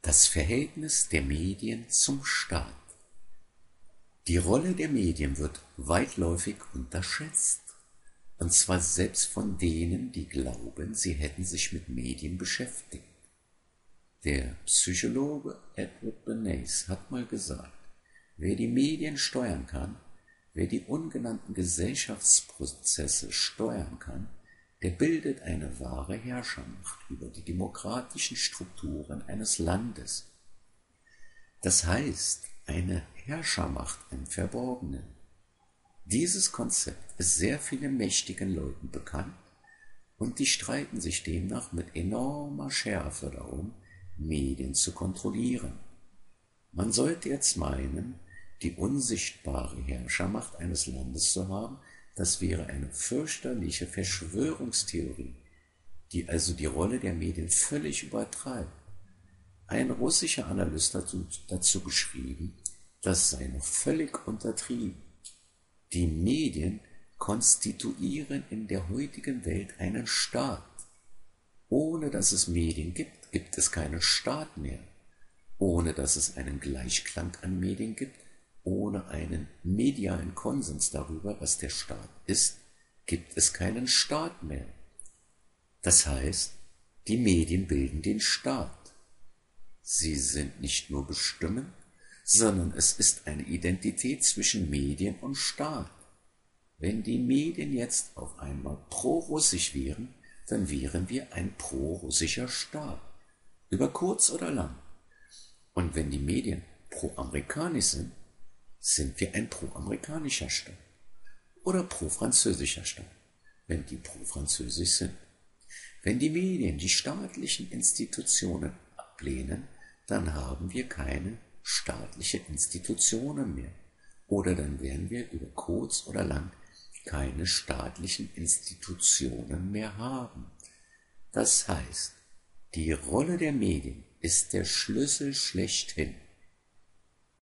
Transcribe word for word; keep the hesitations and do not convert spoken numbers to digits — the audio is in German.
Das Verhältnis der Medien zum Staat. Die Rolle der Medien wird weitläufig unterschätzt, und zwar selbst von denen, die glauben, sie hätten sich mit Medien beschäftigt. Der Psychologe Edward Bernays hat mal gesagt, wer die Medien steuern kann, wer die ungenannten Gesellschaftsprozesse steuern kann, der bildet eine wahre Herrschermacht über die demokratischen Strukturen eines Landes. Das heißt, eine Herrschermacht im Verborgenen. Dieses Konzept ist sehr vielen mächtigen Leuten bekannt und die streiten sich demnach mit enormer Schärfe darum, Medien zu kontrollieren. Man sollte jetzt meinen, die unsichtbare Herrschermacht eines Landes zu haben, das wäre eine fürchterliche Verschwörungstheorie, die also die Rolle der Medien völlig übertreibt. Ein russischer Analyst hat dazu geschrieben, das sei noch völlig untertrieben. Die Medien konstituieren in der heutigen Welt einen Staat. Ohne dass es Medien gibt, gibt es keinen Staat mehr. Ohne dass es einen Gleichklang an Medien gibt, ohne einen medialen Konsens darüber, was der Staat ist, gibt es keinen Staat mehr. Das heißt, die Medien bilden den Staat. Sie sind nicht nur bestimmend, sondern es ist eine Identität zwischen Medien und Staat. Wenn die Medien jetzt auf einmal pro-russisch wären, dann wären wir ein pro-russischer Staat, über kurz oder lang. Und wenn die Medien pro-amerikanisch sind, sind wir ein pro-amerikanischer Staat oder pro-französischer Staat, wenn die pro-französisch sind. Wenn die Medien die staatlichen Institutionen ablehnen, dann haben wir keine staatliche Institutionen mehr. Oder dann werden wir über kurz oder lang keine staatlichen Institutionen mehr haben. Das heißt, die Rolle der Medien ist der Schlüssel schlechthin